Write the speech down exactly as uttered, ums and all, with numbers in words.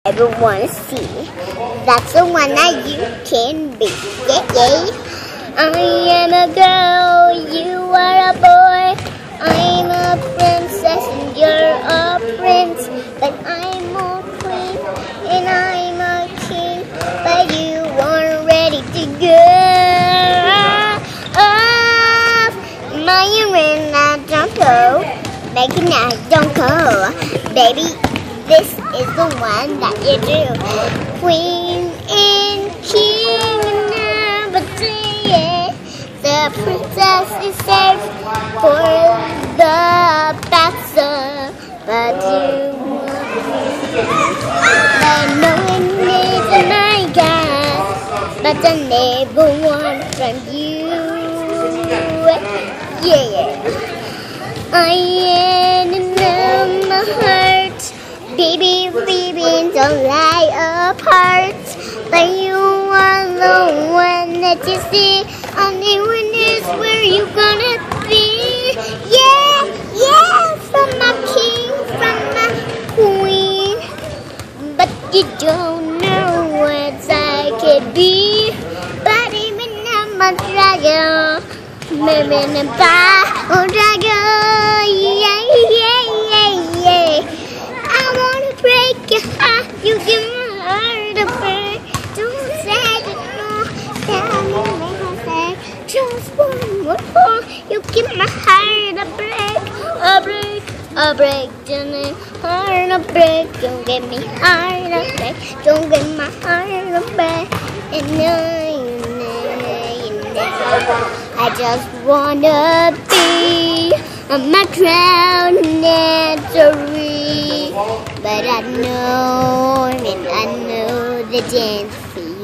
ever want to see. That's the one that you can be. Yeah, yeah. I am a girl, you are a boy. I'm a princess and you're a prince. But I'm a queen and I'm a king. But you aren't ready to go. Oh, my arena don't go. Making that don't go. Baby, this is the one that you do. Queen and king and number three, yeah. The princess is safe for the battle, but you I know it needs a my God, but I never want from you. Yeah, I am in my heart. Baby, baby, don't lie apart. But you are the one that you see. Only one is where you gonna be. Yeah, yeah, from my king, from my queen. But you don't know what I could be. But even I'm a dragon, maybe I'm a dragon. Yeah, yeah, yeah, yeah. Break your heart, you give my heart a break. Don't say that no, tell me what I say. Just one more more, you give my heart a break, a break, a break. Don't heart a break, don't give me heart a break, don't give my heart a break. And no, you know, you know, I just wanna be on my crown naturally. But I know, and I know the dance feet.